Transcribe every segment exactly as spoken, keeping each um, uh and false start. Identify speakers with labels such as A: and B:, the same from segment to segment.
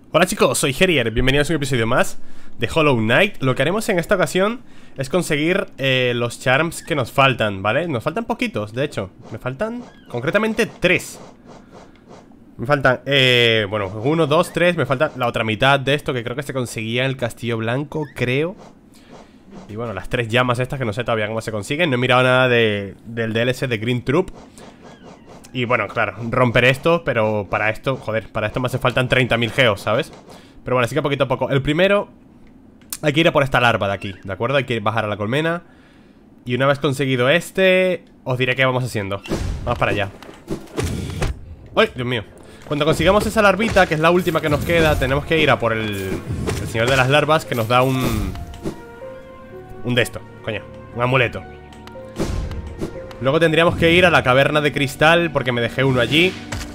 A: Hola chicos, soy Herier, bienvenidos a un episodio más de Hollow Knight. Lo que haremos en esta ocasión es conseguir eh, los charms que nos faltan, ¿vale? Nos faltan poquitos, de hecho. Me faltan concretamente tres. Me faltan, eh, bueno, uno, dos, tres. Me falta la otra mitad de esto, que creo que se conseguía en el Castillo Blanco, creo. Y bueno, las tres llamas estas que no sé todavía cómo se consiguen. No he mirado nada de, del D L C de Green Troop. Y bueno, claro, romperé esto, pero para esto, joder, para esto me hace faltan treinta mil geos, ¿sabes? Pero bueno, así que poquito a poco. El primero, hay que ir a por esta larva de aquí, ¿de acuerdo? Hay que bajar a la colmena. Y una vez conseguido este, os diré qué vamos haciendo. Vamos para allá. ¡Ay, Dios mío! Cuando consigamos esa larvita, que es la última que nos queda, tenemos que ir a por el, el señor de las larvas, que nos da un... Un de esto, coño, un amuleto. Luego tendríamos que ir a la caverna de cristal, porque me dejé uno allí.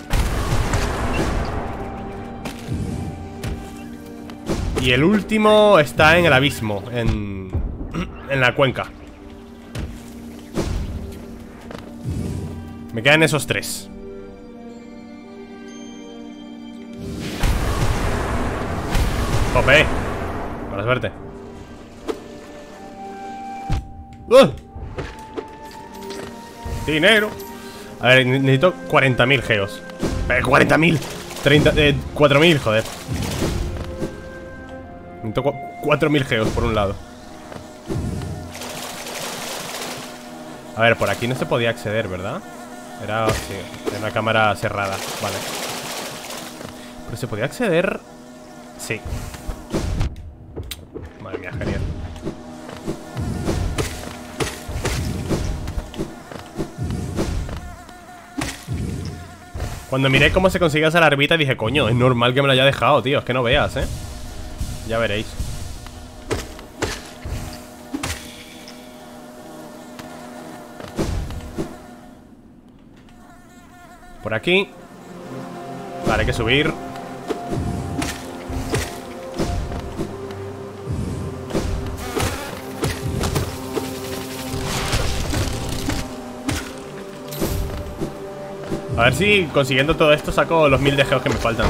A: Y el último está en el abismo, en, en la cuenca. Me quedan esos tres. ¡Jope! Buena suerte. ¡Uh! Dinero. A ver, necesito cuarenta mil geos. eh, cuarenta mil treinta, eh, cuatro mil, joder. Necesito cuatro mil geos por un lado. A ver, por aquí no se podía acceder, ¿verdad? Era, sí, era una cámara cerrada. Vale. Pero se podía acceder. Sí. Madre mía, genial. Cuando miré cómo se conseguía esa larvita dije, coño, es normal que me lo haya dejado, tío. Es que no veas, ¿eh? Ya veréis. Por aquí. Vale, hay que subir. A ver si consiguiendo todo esto saco los mil de geos que me faltan.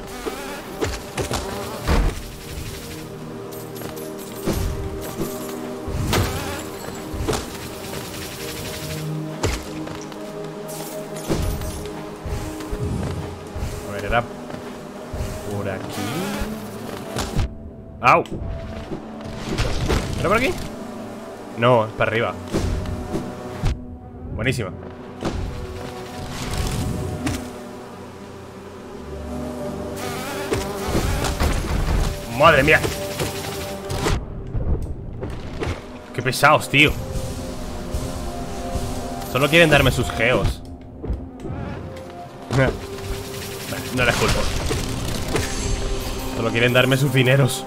A: A ver, era por aquí. ¡Au! ¿Era por aquí? No, es para arriba. Buenísima. Madre mía. Qué pesados, tío. Solo quieren darme sus geos. No les culpo. Solo quieren darme sus dineros.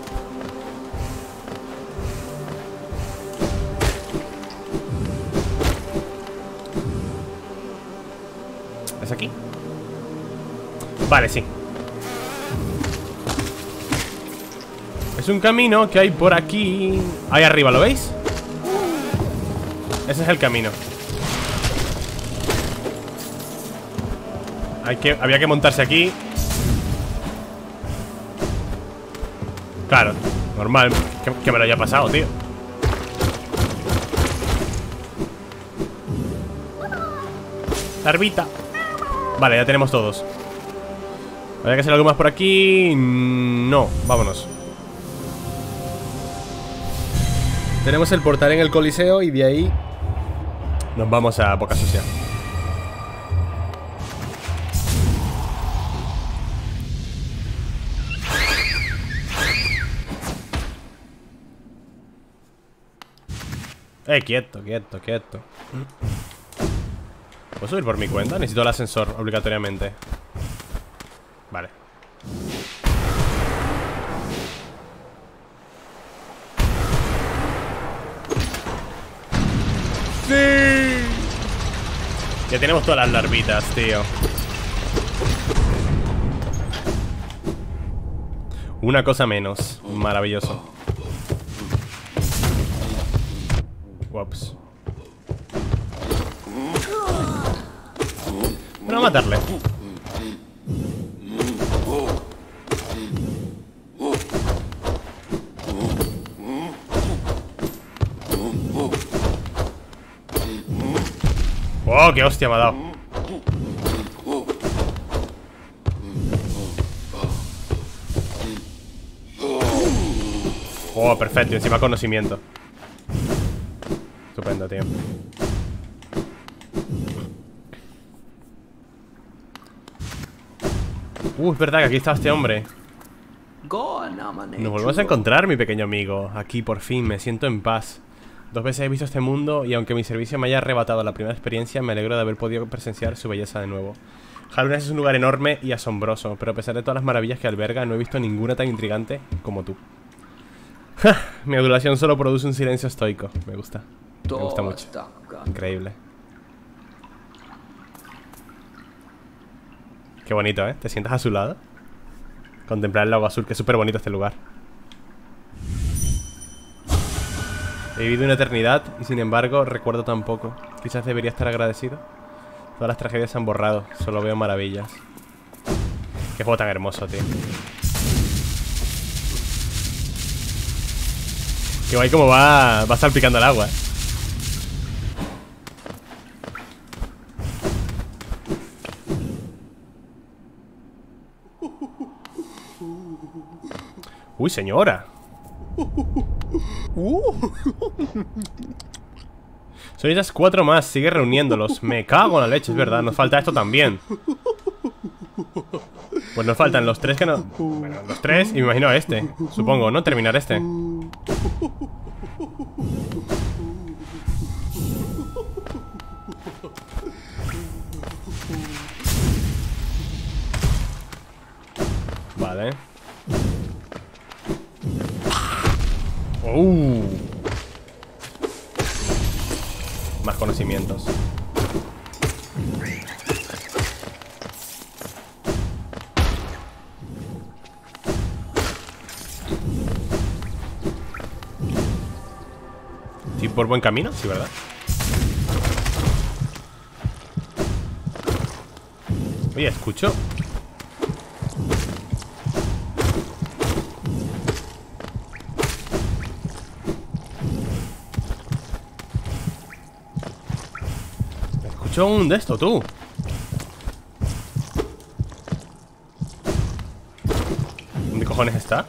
A: ¿Es aquí? Vale, sí. Es un camino que hay por aquí. Ahí arriba, ¿lo veis? Ese es el camino. Hay que, había que montarse aquí. Claro, normal que, que me lo haya pasado, tío. Larvita. Vale, ya tenemos todos. ¿Habría que hacer algo más por aquí? No, vámonos. Tenemos el portal en el Coliseo y de ahí nos vamos a Boca Sucia. Eh, quieto, quieto, quieto. ¿Puedo subir por mi cuenta? Necesito el ascensor obligatoriamente. Vale. ¡Sí! Ya tenemos todas las larvitas, tío. Una cosa menos. Maravilloso. Ups. Bueno, a matarle. Oh, qué hostia me ha dado. Oh, perfecto, y encima conocimiento. Estupendo, tío. Uh, es verdad que aquí está este hombre. Nos volvemos a encontrar, mi pequeño amigo. Aquí, por fin, me siento en paz. Dos veces he visto este mundo y aunque mi servicio me haya arrebatado la primera experiencia, me alegro de haber podido presenciar su belleza de nuevo. Hallownest es un lugar enorme y asombroso, pero a pesar de todas las maravillas que alberga, no he visto ninguna tan intrigante como tú. Mi adulación solo produce un silencio estoico. Me gusta. Me gusta mucho. Increíble. Qué bonito, ¿eh? ¿Te sientas a su lado? Contemplar el lago azul, que es súper bonito este lugar. He vivido una eternidad y sin embargo recuerdo tan poco. Quizás debería estar agradecido. Todas las tragedias se han borrado, solo veo maravillas. Qué juego tan hermoso, tío. Qué guay como va, va salpicando el agua, ¿eh? Uy, señora. Son esas cuatro más, sigue reuniéndolos. Me cago en la leche, es verdad, nos falta esto también. Pues nos faltan los tres que no... Bueno, los tres y me imagino este. Supongo, ¿no? Terminar este. Vale. Uh. Más conocimientos. ¿Sí por buen camino? Sí, ¿verdad? Oye, escucho. Escucho un de esto, tú. ¿Dónde cojones está?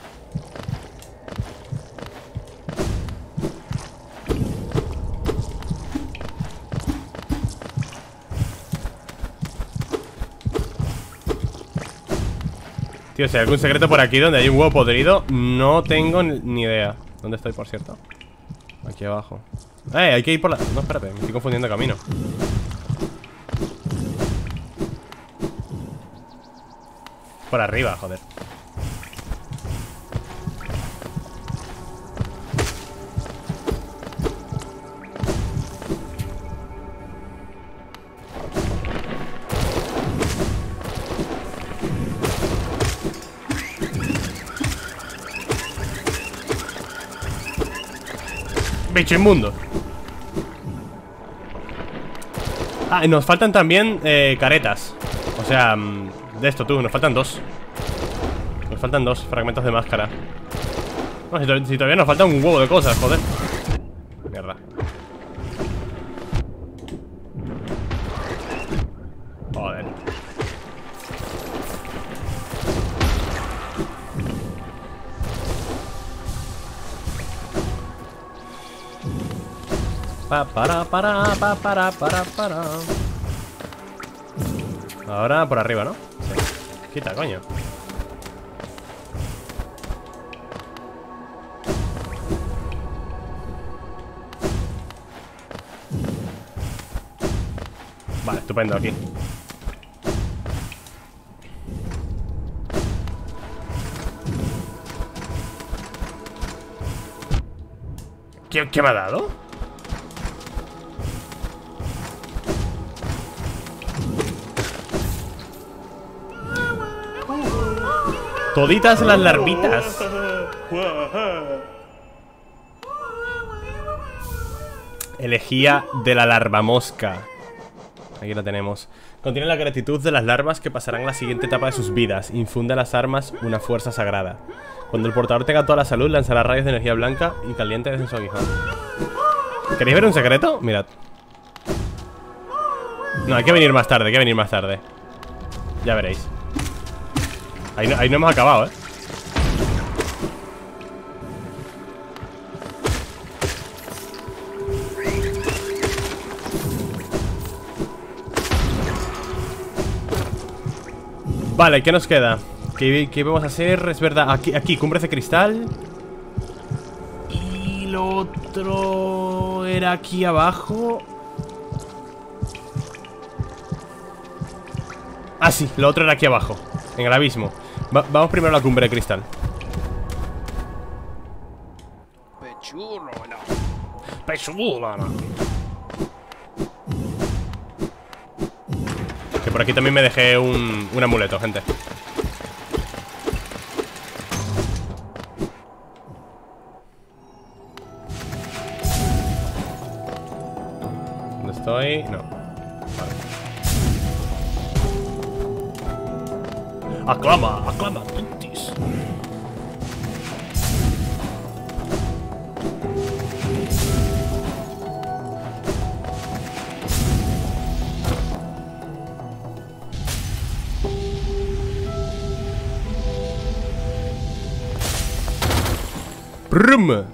A: Tío, si hay algún secreto por aquí donde hay un huevo podrido, no tengo ni idea. ¿Dónde estoy, por cierto? Aquí abajo. Eh, hay que ir por la... No, espérate, me estoy confundiendo camino. Por arriba, joder. Bicho inmundo. Ah, y nos faltan también eh, caretas. O sea, de esto tú, nos faltan dos. Nos faltan dos fragmentos de máscara. No, si, to si todavía nos falta un huevo de cosas, joder. Mierda. Joder. Pa, para, para, pa, para, para, para. Ahora por arriba, ¿no? Sí. Quita, coño. Vale, estupendo aquí. ¿Qué, qué me ha dado? Toditas las larvitas. Elegía de la larva mosca. Aquí la tenemos. Contiene la gratitud de las larvas que pasarán la siguiente etapa de sus vidas. Infunde a las armas una fuerza sagrada. Cuando el portador tenga toda la salud, lanzará rayos de energía blanca y caliente desde su aguijón. ¿Queréis ver un secreto? Mirad. No, hay que venir más tarde, hay que venir más tarde. Ya veréis. Ahí no, ahí no hemos acabado, ¿eh? Vale, ¿qué nos queda? ¿Qué, qué vamos a hacer? Es verdad, aquí, aquí, cumbres de cristal. Y lo otro era aquí abajo. Ah, sí, lo otro era aquí abajo, en el abismo. Va, Vamos primero a la cumbre de cristal. Pechulana. Que por aquí también me dejé un, un amuleto, gente. ¿Dónde estoy? No. Vale. Aclama, aclama, Tutis. Brum.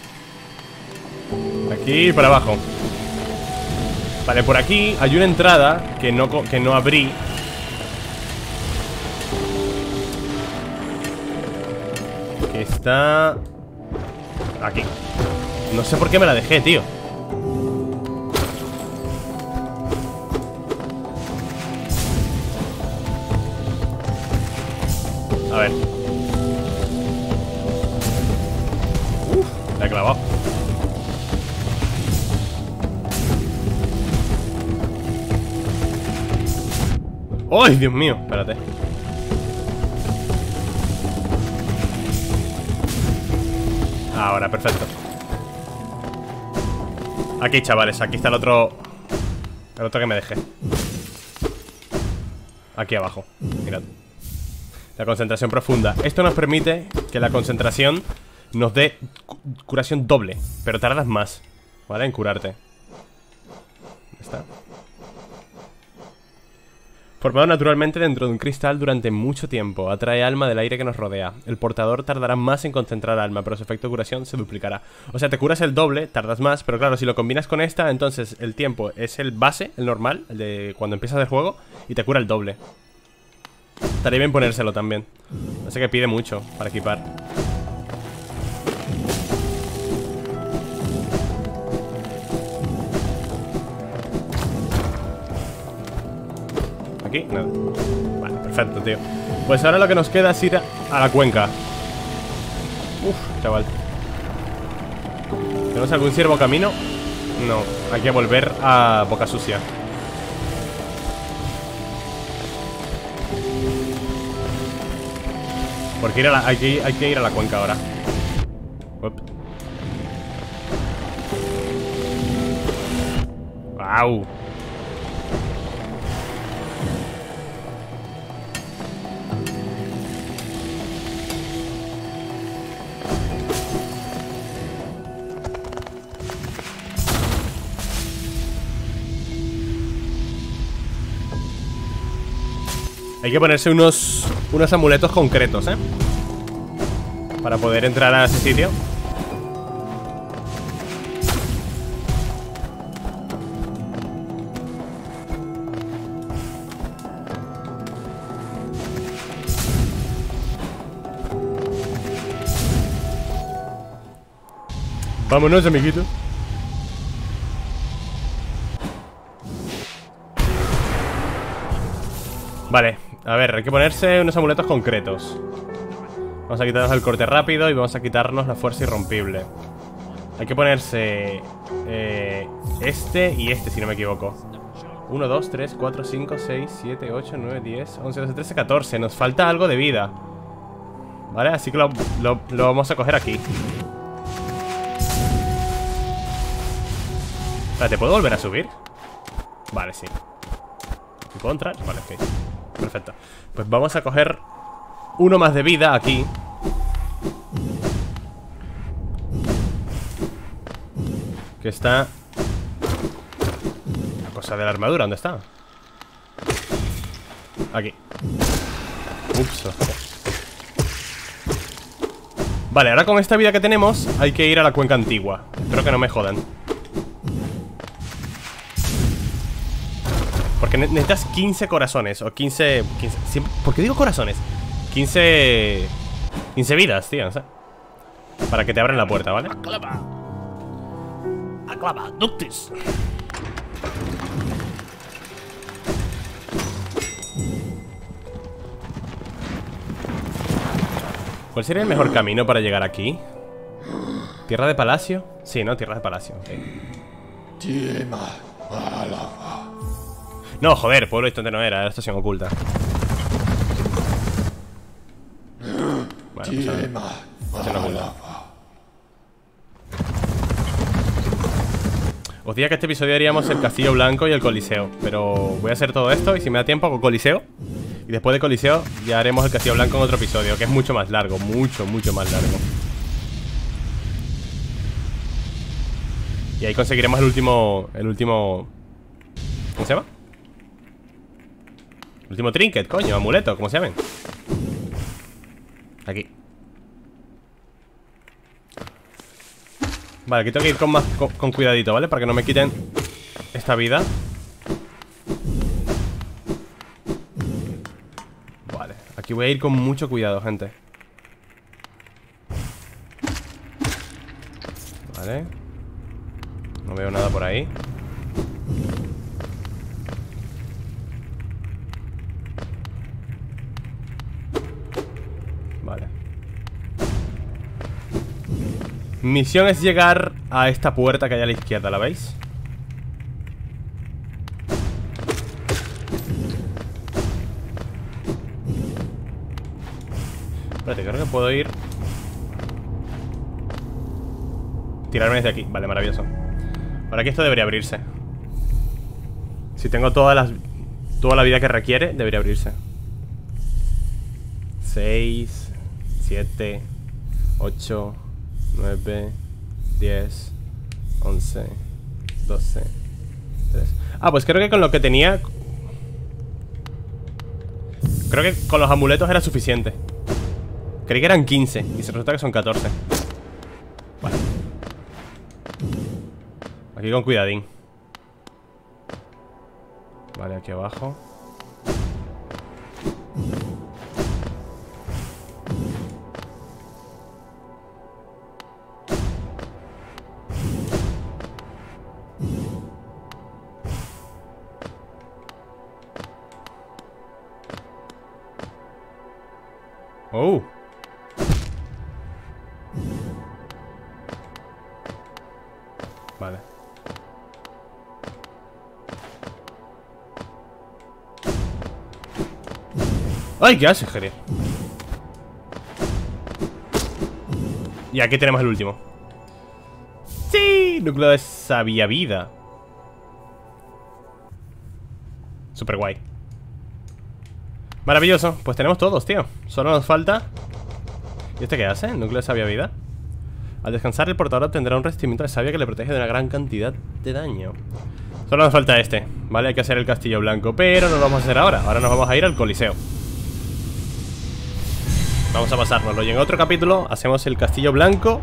A: Aquí para abajo. Vale, por aquí hay una entrada que no, que no abrí. Que está aquí. No sé por qué me la dejé, tío. A ver. Uf, la he clavado. ¡Ay, Dios mío! Espérate. Ahora, perfecto. Aquí, chavales, aquí está el otro. El otro que me dejé. Aquí abajo, mirad. La concentración profunda. Esto nos permite que la concentración nos dé cu curación doble, pero tardas más, ¿vale? En curarte. ¿Dónde está? Formado naturalmente dentro de un cristal durante mucho tiempo. Atrae alma del aire que nos rodea. El portador tardará más en concentrar alma, pero su efecto de curación se duplicará. O sea, te curas el doble, tardas más, pero claro, si lo combinas con esta, entonces el tiempo es el base, el normal, el de cuando empiezas el juego, y te cura el doble. Estaría bien ponérselo también. No sé que pide mucho para equipar. Aquí, nada. Vale, perfecto, tío. Pues ahora lo que nos queda es ir a, a la cuenca. Uf, chaval. ¿Tenemos algún ciervo camino? No, hay que volver a Boca Sucia. Porque ir a la, hay, que, hay que ir a la cuenca ahora. Up. Wow. Hay que ponerse unos unos amuletos concretos, ¿eh? Para poder entrar a ese sitio. Vámonos, amiguito. Vale, a ver, hay que ponerse unos amuletos concretos. Vamos a quitarnos el corte rápido y vamos a quitarnos la fuerza irrompible. Hay que ponerse eh, este y este, si no me equivoco. uno, dos, tres, cuatro, cinco, seis, siete, ocho, nueve, diez, once, doce, trece, catorce. Nos falta algo de vida. Vale, así que lo, lo, lo vamos a coger aquí. Espérate, ¿puedo volver a subir? Vale, sí. ¿Puedo entrar? Vale, ok. Perfecto. Pues vamos a coger uno más de vida aquí. Que está... Una cosa cosa de la armadura, ¿dónde está? Aquí. Ups. Vale, ahora con esta vida que tenemos hay que ir a la cuenca antigua. Espero que no me jodan. Porque necesitas quince corazones. O quince... quince ¿por qué digo corazones? quince... quince vidas, tío, no sé. Para que te abran la puerta, ¿vale?
B: Aclama. Aclama, Ductis.
A: ¿Cuál sería el mejor camino para llegar aquí? ¿Tierra de palacio? Sí, ¿no? Tierra de palacio, okay. No, joder, pueblo distante no era, era estación oculta. Bueno, pues estación oculta. Os decía que este episodio haríamos el Castillo Blanco y el Coliseo, pero voy a hacer todo esto y si me da tiempo hago Coliseo. Y después de Coliseo ya haremos el Castillo Blanco en otro episodio, que es mucho más largo, mucho, mucho más largo. Y ahí conseguiremos el último... El último... ¿Cómo se llama? El último trinket, coño, amuleto, ¿cómo se llaman? Aquí. Vale, aquí tengo que ir con más con, con cuidadito, ¿vale? Para que no me quiten esta vida. Vale, aquí voy a ir con mucho cuidado, gente. Vale. No veo nada por ahí. Vale. Misión es llegar a esta puerta que hay a la izquierda, ¿la veis? Espérate, creo que puedo ir. Tirarme desde aquí, vale, maravilloso. Ahora aquí esto debería abrirse. Si tengo todas las toda la vida que requiere, debería abrirse. seis, siete, ocho, nueve, diez, once, doce, tres. Ah, pues creo que con lo que tenía, creo que con los amuletos era suficiente. Creí que eran quince y se resulta que son catorce. Vale. Aquí con cuidadín. Vale, aquí abajo. Oh. Vale. ¡Ay! ¿Qué haces, Jerry? Y aquí tenemos el último. ¡Sí! Núcleo de sabia vida. Super guay. Maravilloso. Pues tenemos todos, tío. Solo nos falta... ¿Y este qué hace? Núcleo de sabia vida. Al descansar, el portador obtendrá un revestimiento de savia que le protege de una gran cantidad de daño. Solo nos falta este, ¿vale? Hay que hacer el castillo blanco, pero no lo vamos a hacer ahora. Ahora nos vamos a ir al Coliseo. Vamos a pasárnoslo. Y en otro capítulo hacemos el castillo blanco.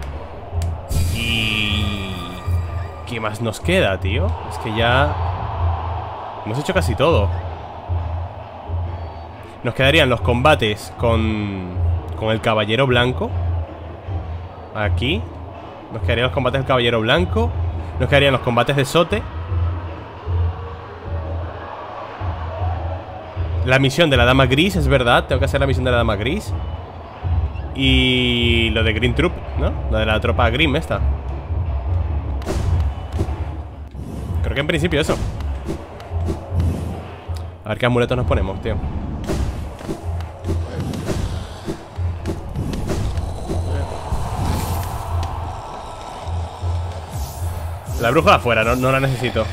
A: Y... ¿qué más nos queda, tío? Es que ya... hemos hecho casi todo. Nos quedarían los combates con... con el caballero blanco. Aquí. Nos quedarían los combates del caballero blanco. Nos quedarían los combates de Sote. La misión de la dama gris, es verdad. Tengo que hacer la misión de la dama gris. Y lo de Green Troop, ¿no? Lo de la tropa Grimm esta. Creo que en principio eso. A ver qué amuletos nos ponemos, tío. La bruja afuera, no, no la necesito.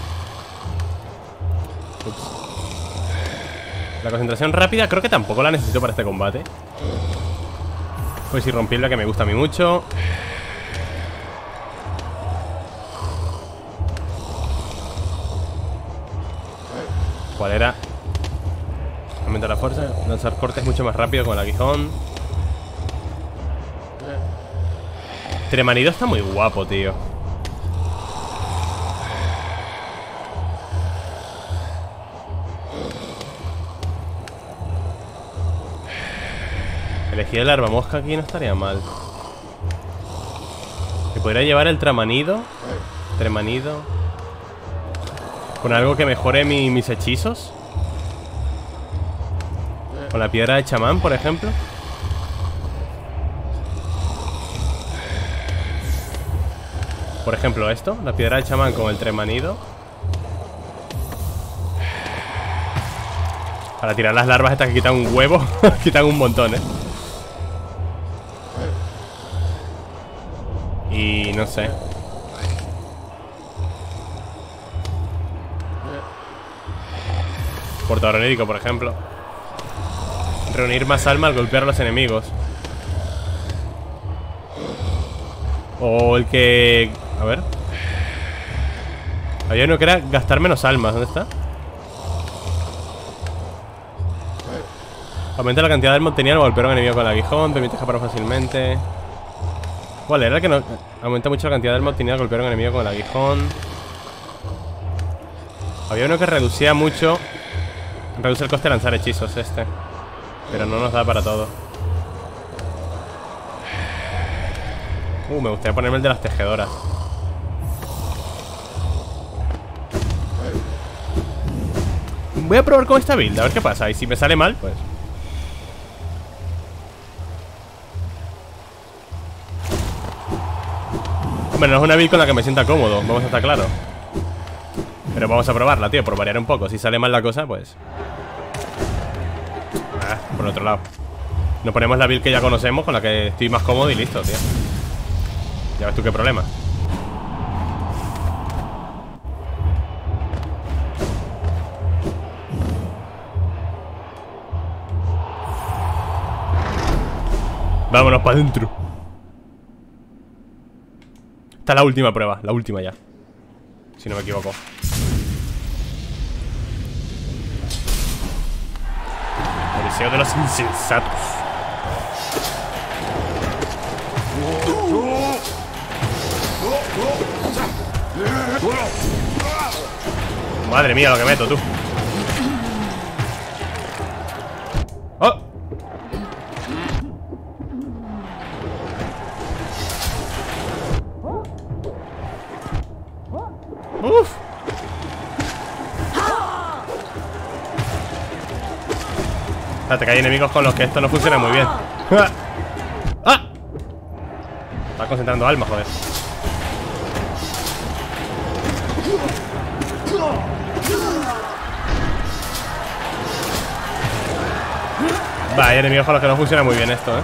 A: Ups. La concentración rápida creo que tampoco la necesito para este combate. Pues irrompible, que me gusta a mí mucho. ¿Cuál era? Aumenta la fuerza. Lanzar cortes mucho más rápido con el aguijón. Tremanido está muy guapo, tío. Elegir el arma mosca aquí no estaría mal. Que podría llevar el tramanido. Tremanido. Con algo que mejore mi, mis hechizos. Con la piedra de chamán, por ejemplo. Por ejemplo esto, la piedra de chamán con el tremanido. Para tirar las larvas estas que quitan un huevo. Quitan un montón, eh. Y no sé. Portador onírico, por ejemplo. Reunir más alma al golpear a los enemigos. O el que... A ver. Había uno que era gastar menos almas. ¿Dónde está? Aumenta la cantidad de alma obtenida al golpear a un enemigo con el aguijón. Permite escapar fácilmente. ¿Cuál era el que no...? Aumenta mucho la cantidad de alma obtenida al golpear a un enemigo con el aguijón. Había uno que reducía mucho. Reduce el coste de lanzar hechizos este. Pero no nos da para todo. Uh, me gustaría ponerme el de las tejedoras. Voy a probar con esta build, a ver qué pasa. Y si me sale mal, pues... Hombre, no es una build con la que me sienta cómodo, vamos a estar claros. Pero vamos a probarla, tío, por variar un poco. Si sale mal la cosa, pues... Ah, por el otro lado. Nos ponemos la build que ya conocemos, con la que estoy más cómodo y listo, tío. Ya ves tú qué problema. Vámonos para adentro. Esta es la última prueba, la última ya. Si no me equivoco. Odiseo de los insensatos. Madre mía lo que meto, tú. ¡Oh! ¡Uf! Espérate, que hay enemigos con los que esto no funciona muy bien. ¡Ah! Está concentrando alma, joder. Va, hay enemigos con los que no funciona muy bien esto, eh.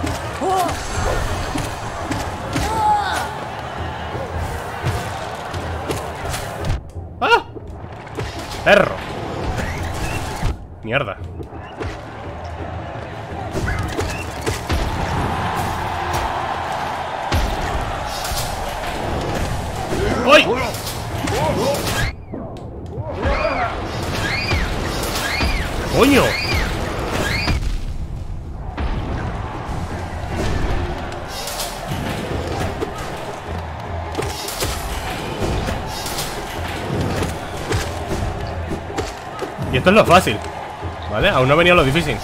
A: ¡Ah! ¡Perro! Mierda. ¡Uy! ¡Coño! Y esto es lo fácil, ¿vale? Aún no venía lo difícil.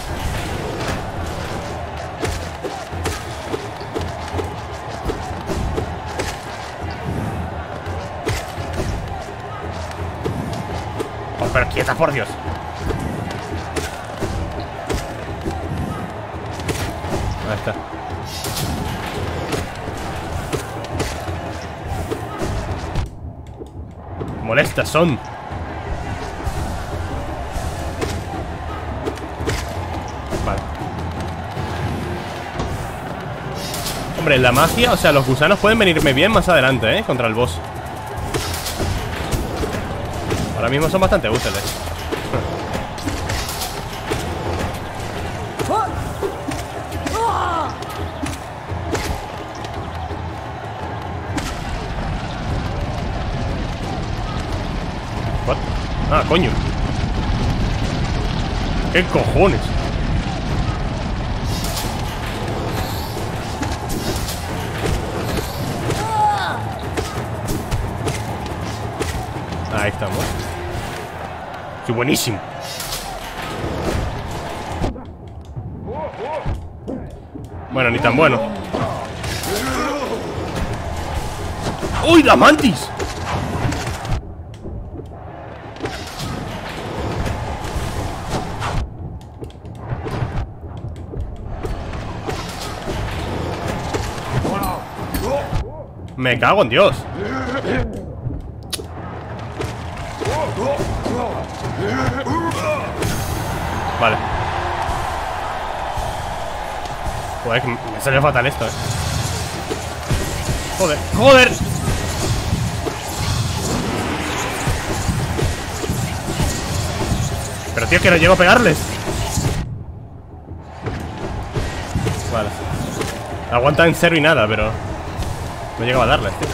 A: Oh, pero quieta, por Dios. Ahí está. Molestas son. Vale. Hombre, la magia, o sea, los gusanos pueden venirme bien más adelante, ¿eh? Contra el boss. Ahora mismo son bastante útiles. What? Ah, coño. ¿Qué cojones? Ahí estamos. ¡Qué buenísimo! Bueno, ni tan bueno. ¡Uy, la mantis! Me cago en Dios. Vale. Joder, que me salió fatal esto, eh. Joder, joder. Pero tío, que no llego a pegarles. Vale. Aguanta en cero y nada, pero no llegaba a darles, tío.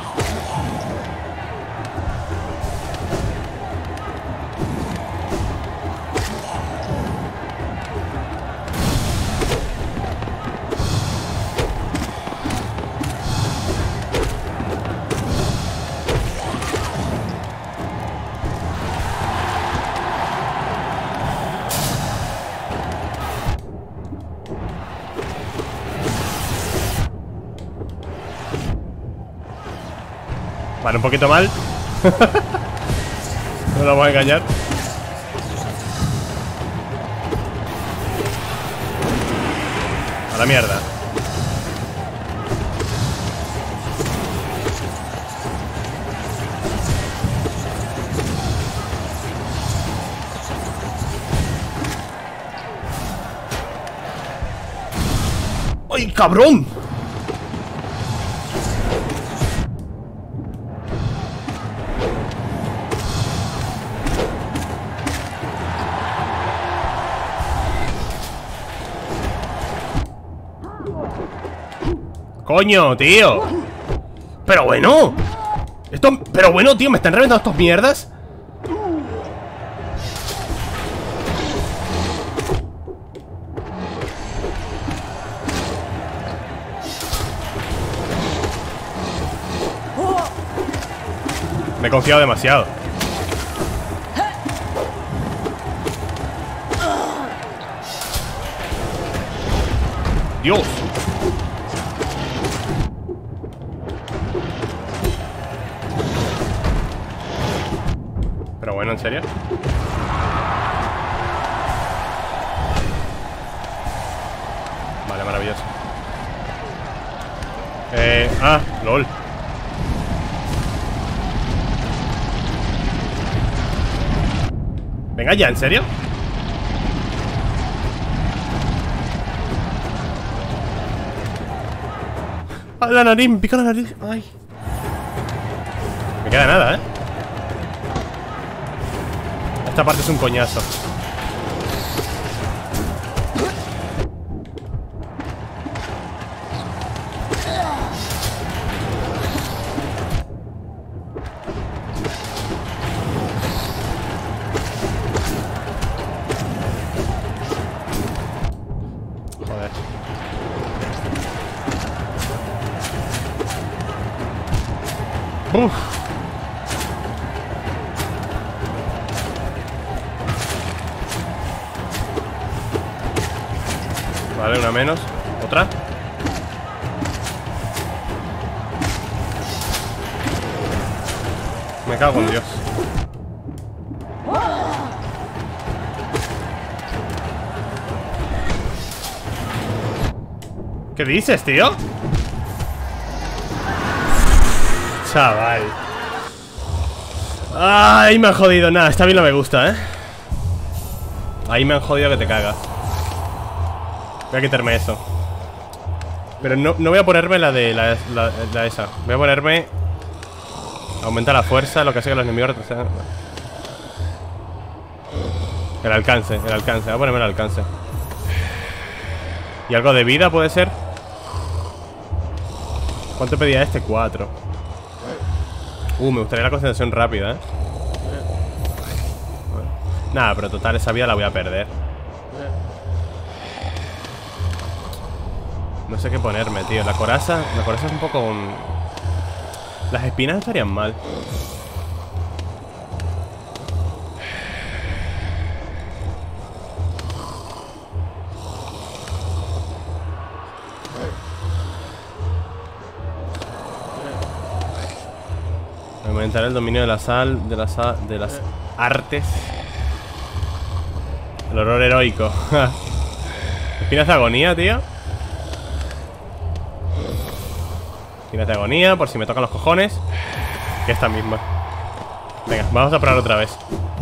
A: Vale, un poquito mal. No lo vamos a engañar. A la mierda. ¡Ay, cabrón! Coño, tío. Pero bueno. Esto, pero bueno, tío, me están reventando estos mierdas. Me he confiado demasiado. Dios. Pero bueno, ¿en serio? Vale, maravilloso. Eh... Ah, lol. Venga ya, ¿en serio? ¡Ah, la nariz! Me pica la nariz. ¡Ay! Me queda nada, ¿eh? Esta parte es un coñazo. Joder. Uf. Vale, una menos. Otra. Me cago en Dios. ¿Qué dices, tío? Chaval. Ay, me han jodido. Nada, esta bien no me gusta, ¿eh? Ahí me han jodido que te cagas. Voy a quitarme eso. Pero no, no voy a ponerme la de la, la, la esa. Voy a ponerme... Aumenta la fuerza, lo que hace que los enemigos retrocedan. El alcance, el alcance. Voy a ponerme el alcance. ¿Y algo de vida puede ser? ¿Cuánto pedía este? Cuatro. Uh, me gustaría la concentración rápida, ¿eh? Nada, pero total, esa vida la voy a perder. No sé qué ponerme, tío. La coraza, la coraza es un poco... Un... Las espinas estarían mal. Aumentar el dominio de la sal, de las, de las artes. El horror heroico. Espinas de agonía, tío. Espinas de agonía, por si me tocan los cojones. Que esta misma. Venga, vamos a probar otra vez.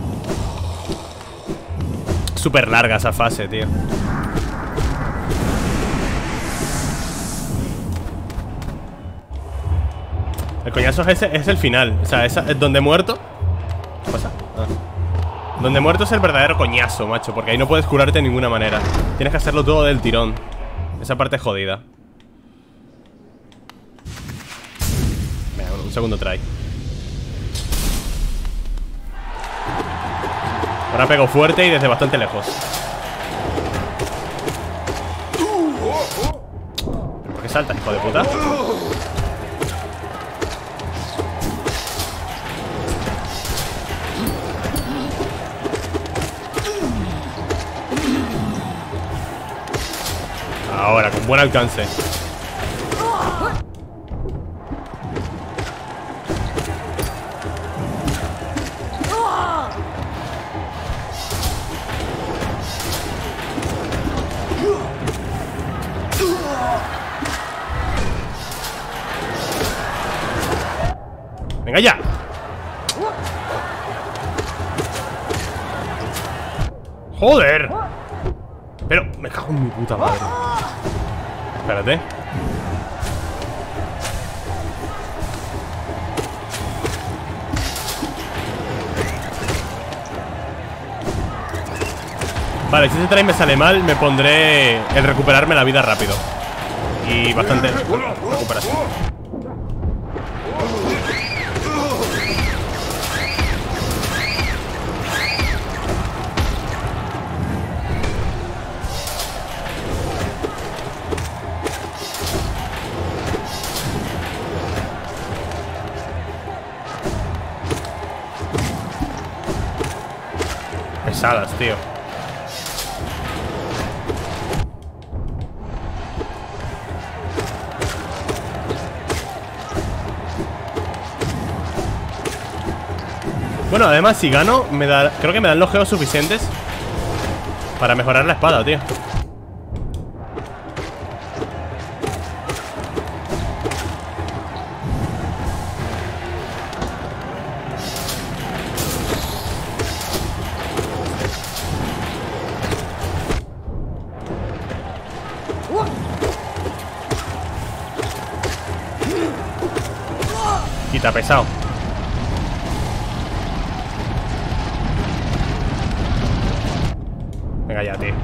A: Súper larga esa fase, tío. El coñazo es, ese, es el final. O sea, esa, es donde muerto. ¿Qué pasa? Ah. Donde muerto es el verdadero coñazo, macho. Porque ahí no puedes curarte de ninguna manera. Tienes que hacerlo todo del tirón. Esa parte es jodida. Venga, un segundo try. Ahora pego fuerte y desde bastante lejos. ¿Pero por qué saltas, hijo de puta? Ahora, con buen alcance. Venga ya. Joder. Pero me cago en mi puta madre. Espérate. Vale, si ese try me sale mal, me pondré el recuperarme la vida rápido. Y bastante recuperación. Pesadas, tío. Bueno, además si gano me da, creo que me dan los geos suficientes para mejorar la espada, tío. Quita pesado. Venga ya, tío.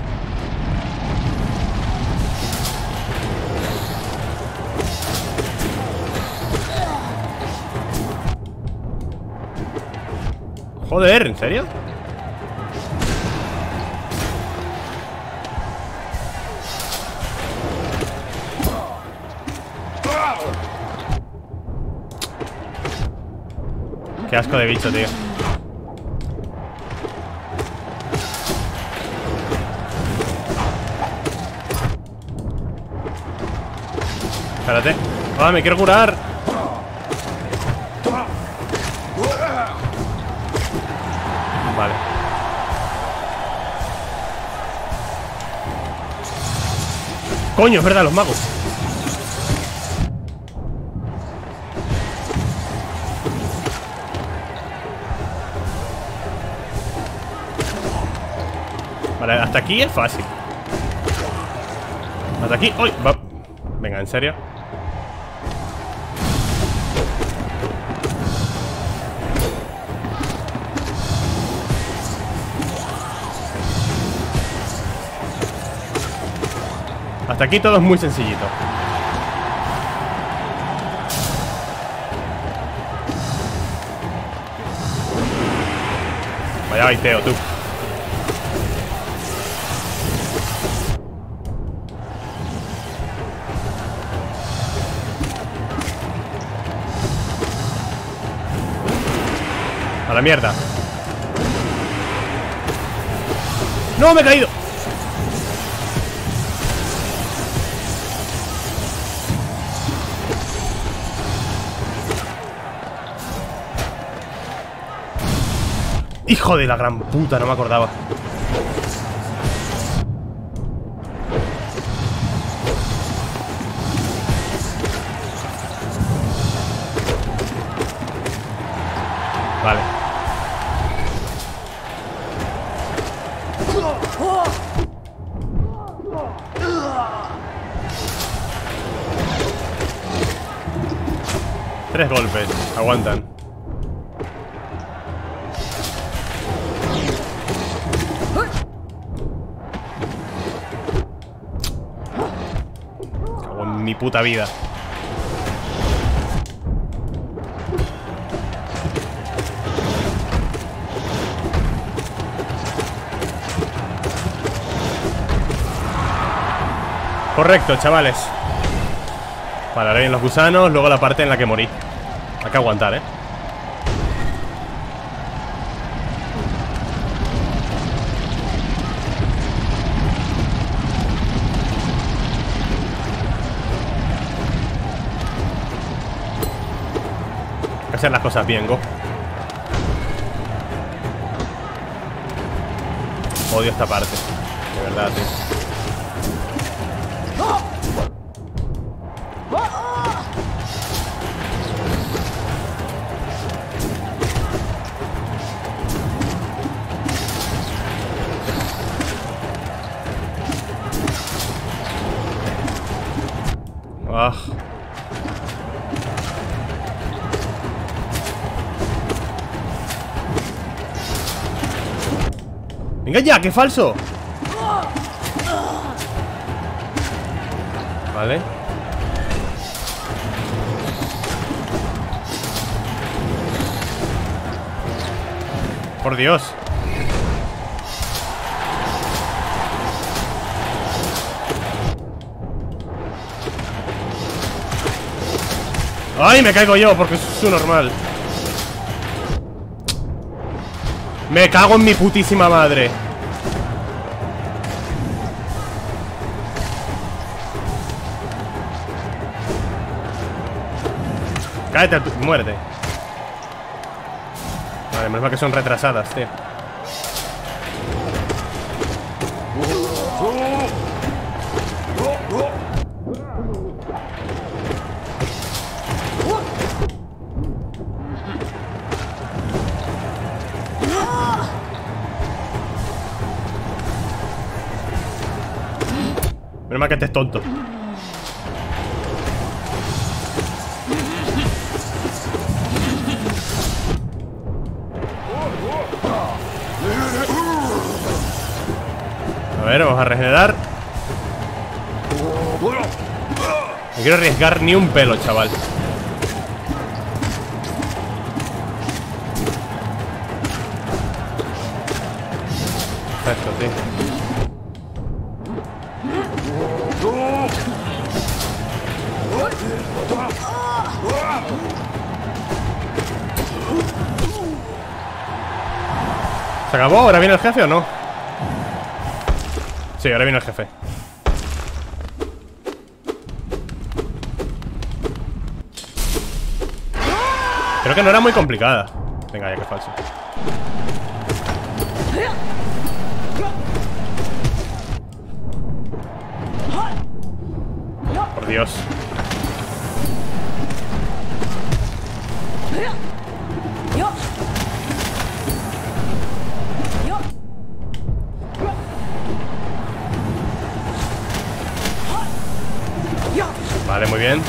A: Joder, ¿en serio? Qué asco de bicho, tío. Espérate. Ah, me quiero curar. Vale. Coño, es verdad, los magos. Vale, hasta aquí es fácil. Hasta aquí. ¡Uy! Va. Venga, ¿en serio? Hasta aquí todo es muy sencillito. Vaya baiteo, tú. A la mierda. ¡No, me he caído! Hijo de la gran puta, no me acordaba. Vale. Tres golpes, aguantan. Cago en mi puta vida. Correcto, chavales. Vale, ahora vienen los gusanos. Luego la parte en la que morí. Hay que aguantar, eh. Hay que hacer las cosas bien, go. Odio esta parte. De verdad, tío. Ah. Venga ya, qué falso. Vale. Por Dios. ¡Ay, me caigo yo! Porque es su normal. Me cago en mi putísima madre. Cállate, muérete. Vale, menos mal que son retrasadas, tío. Menos mal que este es tonto. A ver, vamos a regenerar. No quiero arriesgar ni un pelo, chaval. Perfecto, tío. ¿Se acabó? ¿Ahora viene el jefe o no? Sí, ahora viene el jefe. Creo que no era muy complicada. Venga, ya que falso. Por Dios. Vale, muy bien.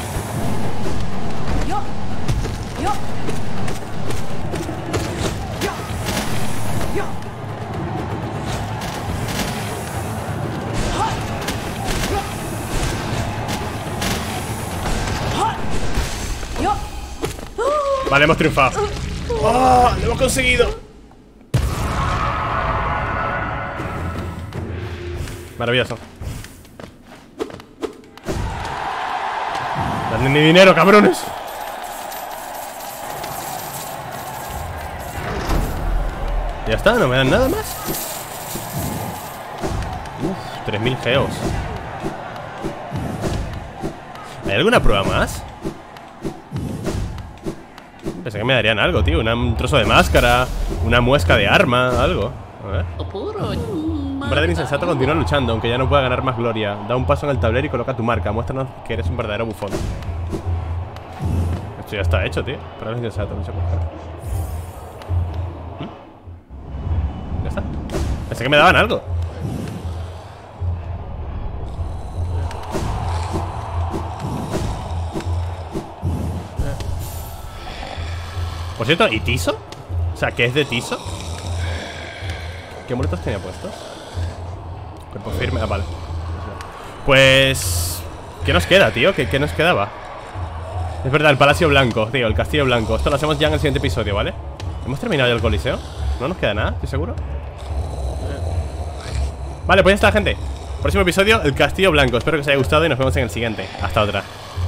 A: Vale, hemos triunfado. ¡Oh! ¡Lo hemos conseguido! Maravilloso. Dadme mi dinero, cabrones. Ya está, no me dan nada más. Uf, tres mil geos. ¿Hay alguna prueba más? Pensé que me darían algo, tío. Una- un trozo de máscara, una muesca de arma, algo. A ver. Un verdadero insensato continúa luchando, aunque ya no pueda ganar más gloria. Da un paso en el tablero y coloca tu marca. Muéstranos que eres un verdadero bufón. Esto ya está hecho, tío. Para los insensatos, no sé por qué. ¿Mm? Ya está. Pensé que me daban algo. Por cierto, ¿y Tiso? O sea, ¿qué es de Tiso? ¿Qué amuletos tenía puestos? Cuerpo firme, ah, vale. Pues... ¿qué nos queda, tío? ¿Qué, qué nos quedaba? Es verdad, el Palacio Blanco, tío, el Castillo Blanco. Esto lo hacemos ya en el siguiente episodio, ¿vale? ¿Hemos terminado ya el Coliseo? ¿No nos queda nada? ¿Estoy seguro? Vale, pues ya está, gente. Próximo episodio, el Castillo Blanco. Espero que os haya gustado y nos vemos en el siguiente. Hasta otra.